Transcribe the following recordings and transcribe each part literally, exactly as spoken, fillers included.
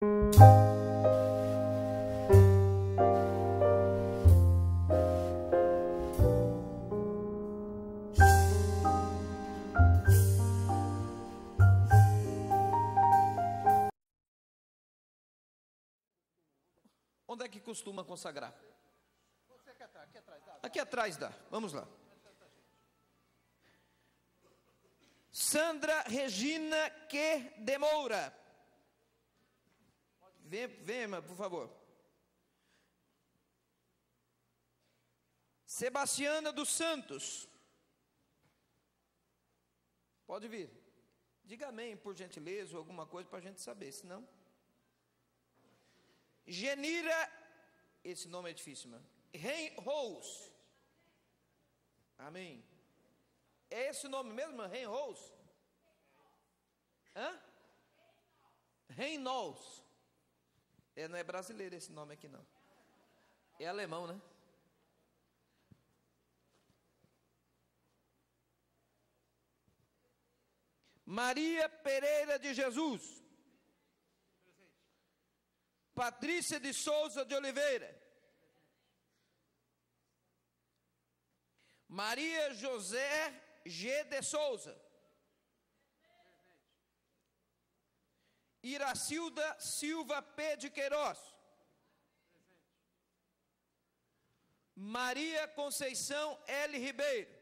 Onde é que costuma consagrar? Aqui atrás dá. Vamos lá. Sandra Regina Que de Moura. Vem, vem, por favor. Sebastiana dos Santos. Pode vir. Diga amém, por gentileza, ou alguma coisa para a gente saber, senão. Genira, esse nome é difícil, mano. Rose. Amém. É esse o nome mesmo, Rose? Hã? Reynolds. É, não é brasileiro esse nome aqui não. É alemão, né? Maria Pereira de Jesus. Patrícia de Souza de Oliveira. Maria José G. de Souza. Iracilda Silva P. de Queiroz. Maria Conceição L. Ribeiro.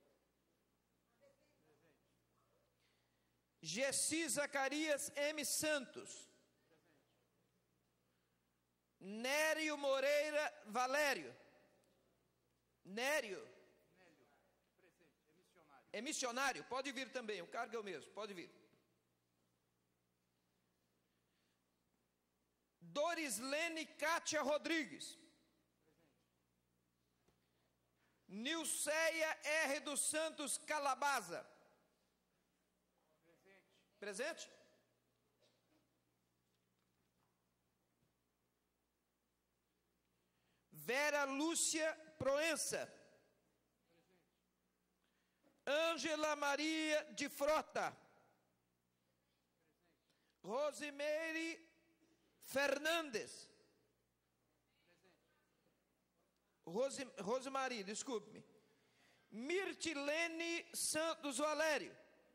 Gessi Zacarias M. Santos. Nério Moreira Valério. Nério. É missionário, pode vir também, o cargo é o mesmo, pode vir. Dorislene Cátia Rodrigues. Nilceia R. dos Santos Calabaza. Presente? Vera Lúcia Proença. Ângela Maria de Frota. Rosemary Fernandes. Rose, Rosemaria, desculpe-me. Mirtilene Santos Valério.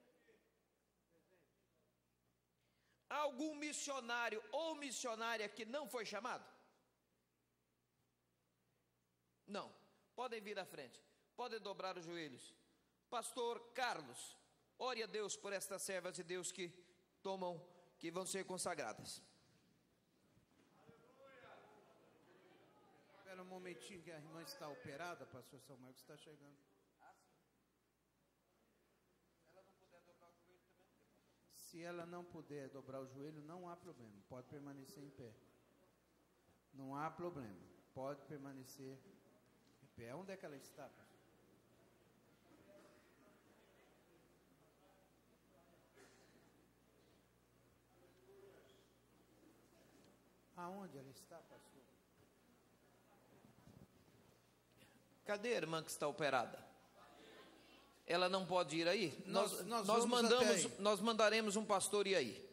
Algum missionário ou missionária que não foi chamado? Não. Podem vir à frente. Podem dobrar os joelhos. Pastor Carlos, ore a Deus por estas servas de Deus que tomam, que vão ser consagradas. Espera um momentinho que a irmã está operada, pastor Samuel, que está chegando. Se ela não puder dobrar o joelho, não há problema, pode permanecer em pé. Não há problema, pode permanecer em pé. Onde é que ela está, pastor? Aonde ela está, pastor? Cadê a irmã que está operada? Ela não pode ir aí? Nós, nós, nós, nós mandamos, aí. nós mandaremos um pastor ir aí.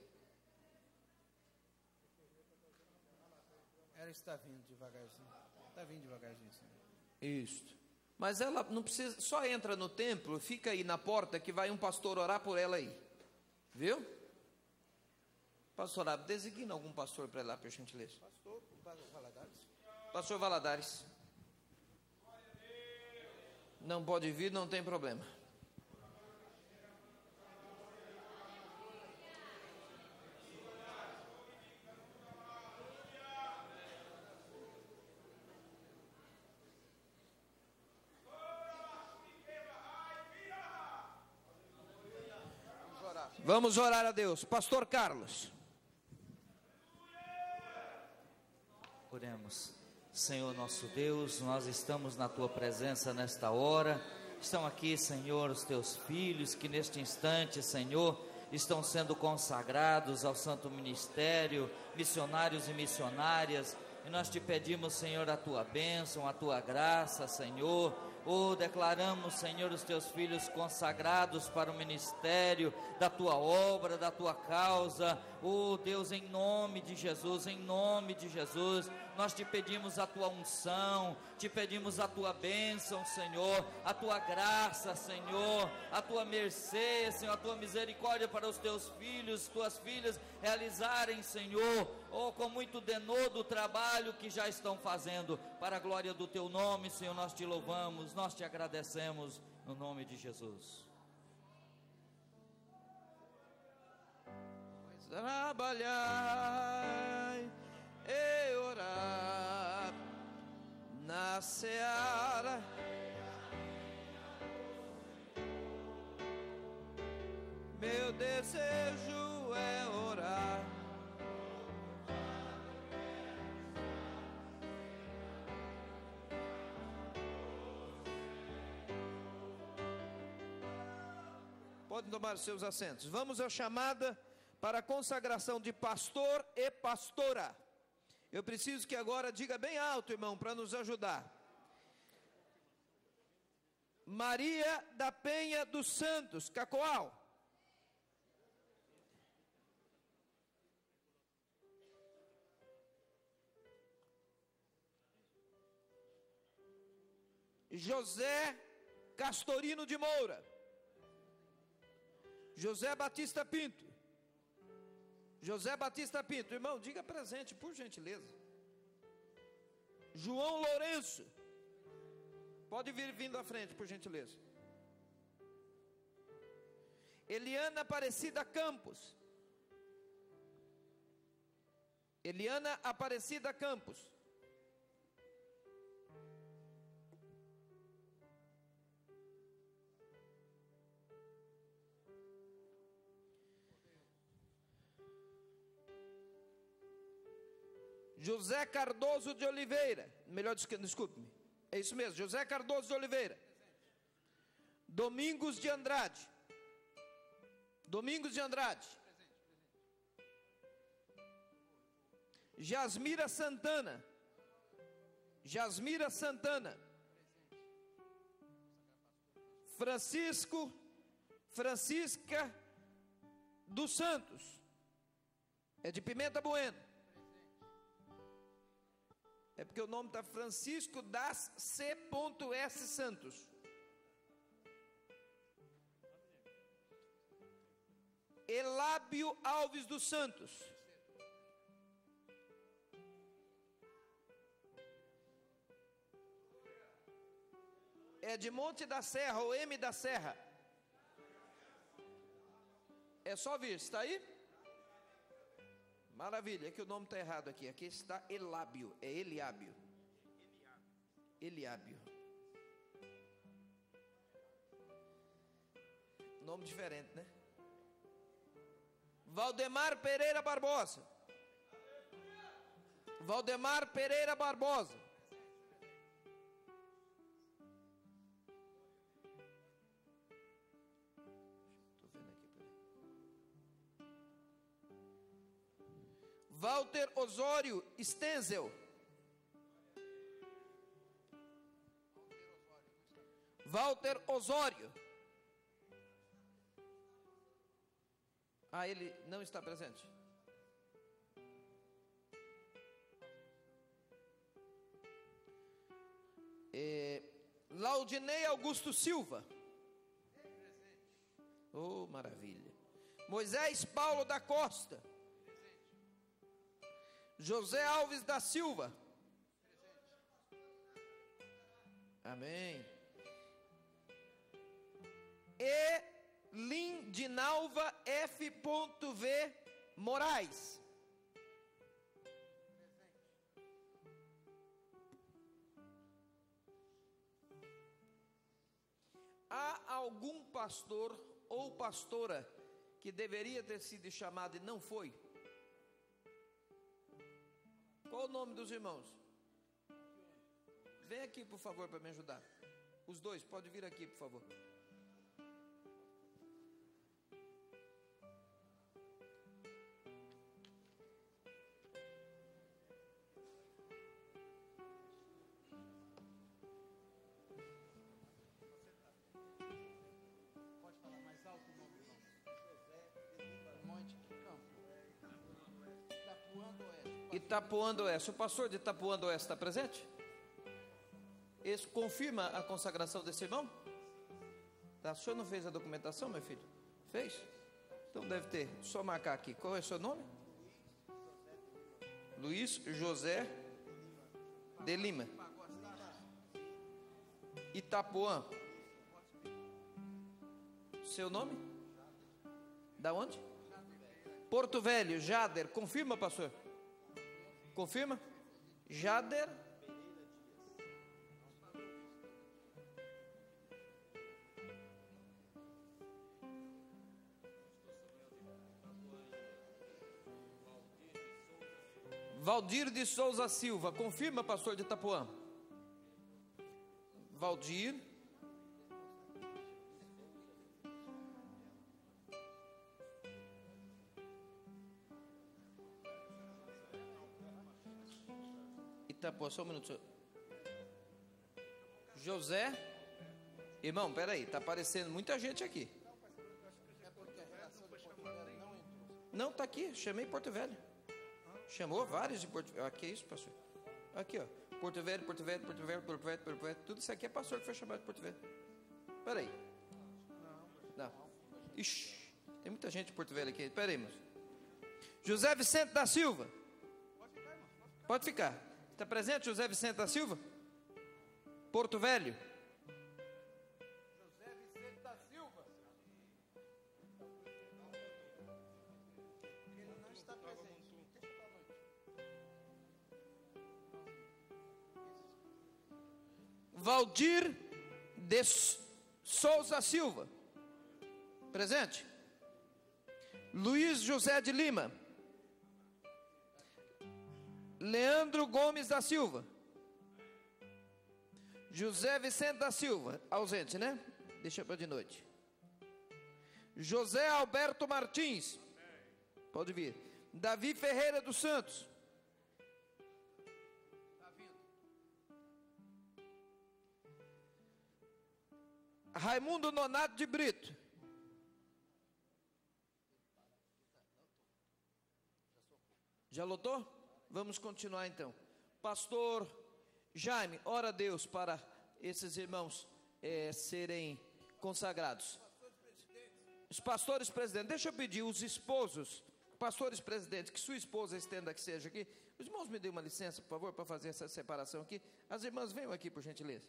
Ela está vindo devagarzinho. Está vindo devagarzinho, senhor. Isso. Mas ela não precisa, só entra no templo, fica aí na porta que vai um pastor orar por ela aí. Viu? Pastor, designa algum pastor para ir lá, por gentileza. Pastor Valadares. Pastor Valadares. Não pode vir, não tem problema. Vamos orar a Deus. Pastor Carlos. Oremos. Senhor nosso Deus, nós estamos na Tua presença nesta hora. Estão aqui, Senhor, os Teus filhos que neste instante, Senhor, estão sendo consagrados ao santo ministério, missionários e missionárias. E nós te pedimos, Senhor, a Tua bênção, a Tua graça, Senhor. Oh, declaramos, Senhor, os Teus filhos consagrados para o ministério da Tua obra, da Tua causa. Oh Deus, em nome de Jesus, em nome de Jesus, nós te pedimos a tua unção, te pedimos a tua bênção, Senhor, a tua graça, Senhor, a tua mercê, Senhor, a tua misericórdia para os teus filhos, tuas filhas realizarem, Senhor, oh, com muito denodo o trabalho que já estão fazendo, para a glória do teu nome, Senhor, nós te louvamos, nós te agradecemos, no nome de Jesus. Trabalhai e orar na seara, meu desejo é orar. Podem tomar seus assentos. Vamos à chamada para a consagração de pastor e pastora. Eu preciso que agora diga bem alto, irmão, para nos ajudar. Maria da Penha dos Santos, Cacoal. José Castorino de Moura. José Batista Pinto. José Batista Pinto, irmão, diga presente, por gentileza. João Lourenço, pode vir vindo à frente, por gentileza. Eliana Aparecida Campos. Eliana Aparecida Campos. José Cardoso de Oliveira, melhor desculpe-me, é isso mesmo, José Cardoso de Oliveira. Domingos de Andrade. Domingos de Andrade. Jasmira Santana. Jasmira Santana. Francisco, Francisca dos Santos, é de Pimenta Bueno. É porque o nome está Francisco das C S Santos. Elábio Alves dos Santos. É de Monte da Serra, ou M da Serra. É só vir, está aí? Maravilha, é que o nome está errado aqui. Aqui está Elábio, é Eliábio. Eliábio. Nome diferente, né? Valdemar Pereira Barbosa. Valdemar Pereira Barbosa. Walter Osório Stenzel. Walter Osório. Ah, ele não está presente. É, Laudinei Augusto Silva. Oh, maravilha. Moisés Paulo da Costa. José Alves da Silva. Amém. E Lindinalva F. V. Moraes. Há algum pastor ou pastora que deveria ter sido chamado e não foi? Qual o nome dos irmãos? Vem aqui, por favor, para me ajudar. Os dois, pode vir aqui, por favor. Pode falar mais alto o nome, irmão? José Monte Campo. Itapuã do Oeste. O pastor de Itapuã do Oeste está presente? Esse confirma a consagração desse irmão? Tá, o senhor não fez a documentação, meu filho? Fez? Então deve ter. Deixa eu marcar aqui. Qual é o seu nome? Luiz José de Lima. Itapuã. Seu nome? Da onde? Porto Velho. Jader. Confirma, pastor? Confirma? Jader. Valdir de Souza Silva. Confirma, pastor de Itapuã? Valdir. Itapuã, só um minuto. Senhor. José. Irmão, peraí, está aparecendo muita gente aqui. Não, está aqui, chamei Porto Velho. Chamou vários de Porto Velho. Aqui é isso, pastor. Aqui, ó. Porto Velho, Porto Velho, Porto Velho, Porto Velho, Porto Velho. Tudo isso aqui é pastor que foi chamado de Porto Velho. Peraí. Não. Ixi, tem muita gente de Porto Velho aqui. Peraí, moço. José Vicente da Silva. Pode ficar. Está presente José Vicente da Silva? Porto Velho. José Vicente da Silva. Ele não está presente. Valdir de Souza Silva. Presente. Luiz José de Lima. Leandro Gomes da Silva. José Vicente da Silva. Ausente, né? Deixa para de noite. José Alberto Martins. Pode vir. Davi Ferreira dos Santos. Raimundo Nonato de Brito. Já lotou? Vamos continuar então. Pastor Jaime, ora a Deus para esses irmãos é, serem consagrados. Os pastores presidentes, deixa eu pedir os esposos, pastores presidentes, que sua esposa estenda que seja aqui. Os irmãos me dêem uma licença, por favor, para fazer essa separação aqui. As irmãs venham aqui, por gentileza.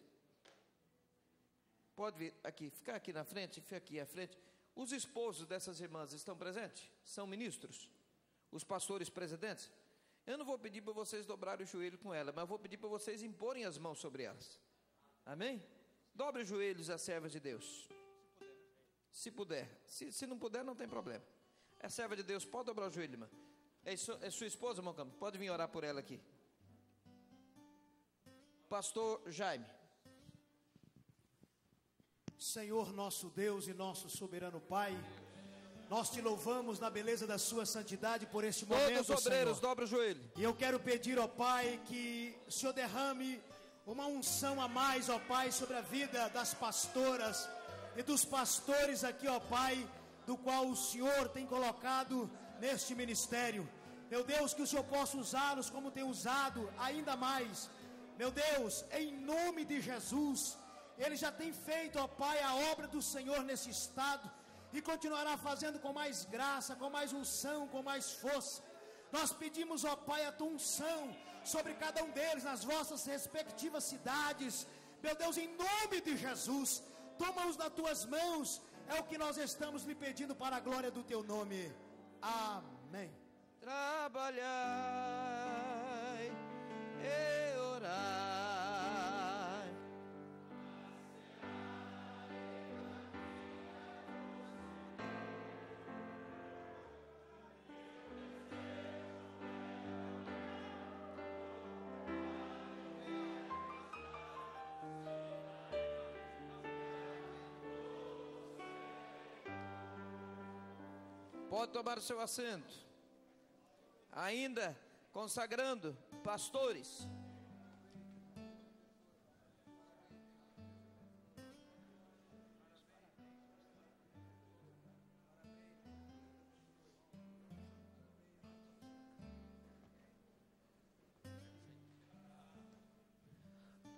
Pode vir aqui, ficar aqui na frente, fica aqui à frente. Os esposos dessas irmãs estão presentes? São ministros? Os pastores presidentes? Eu não vou pedir para vocês dobrarem o joelho com ela, mas vou pedir para vocês imporem as mãos sobre elas. Amém? Dobre os joelhos às servas de Deus. Se puder. Se, se não puder, não tem problema. É serva de Deus, pode dobrar o joelho, irmã. É, isso, é sua esposa, irmão Campos? Pode vir orar por ela aqui. Pastor Jaime. Senhor nosso Deus e nosso soberano Pai, nós te louvamos na beleza da sua santidade por este momento, Todos os obreiros, Senhor. dobra o joelho. E eu quero pedir, ó Pai, que o Senhor derrame uma unção a mais, ó Pai, sobre a vida das pastoras e dos pastores aqui, ó Pai, do qual o Senhor tem colocado neste ministério. Meu Deus, que o Senhor possa usá-los como tem usado ainda mais. Meu Deus, em nome de Jesus, Ele já tem feito, ó Pai, a obra do Senhor nesse estado e continuará fazendo com mais graça, com mais unção, com mais força. Nós pedimos, ó Pai, a tua unção sobre cada um deles, nas vossas respectivas cidades. Meu Deus, em nome de Jesus, toma-os nas tuas mãos, é o que nós estamos lhe pedindo para a glória do teu nome. Amém. Trabalhai e orai. Pode tomar o seu assento. Ainda consagrando pastores.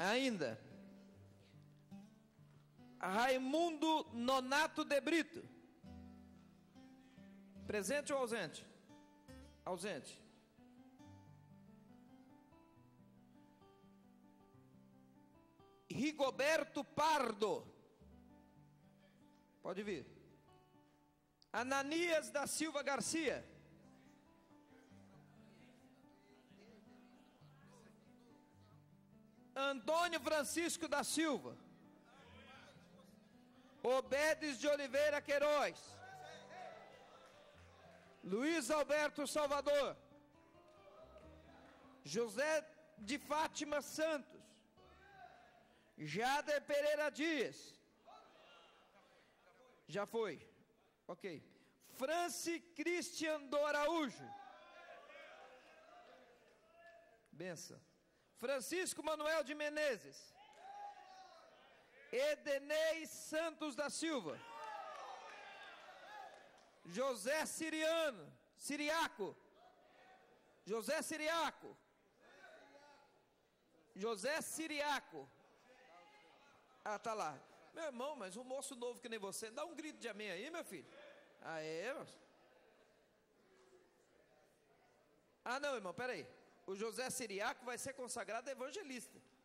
Ainda, Raimundo Nonato de Brito. Presente ou ausente? Ausente. Rigoberto Pardo. Pode vir. Ananias da Silva Garcia. Antônio Francisco da Silva. Obedes de Oliveira Queiroz. Luiz Alberto Salvador. José de Fátima Santos. Jader Pereira Dias. Já foi. Ok. Franci Cristian do Araújo. Benção. Francisco Manuel de Menezes. Edenei Santos da Silva. José Siriano, Siriaco. José Siriaco. José Siriaco. Ah, tá lá. Meu irmão, mas um moço novo que nem você, dá um grito de amém aí, meu filho. Ah, é? Ah, não, irmão, peraí. O José Siriaco vai ser consagrado evangelista.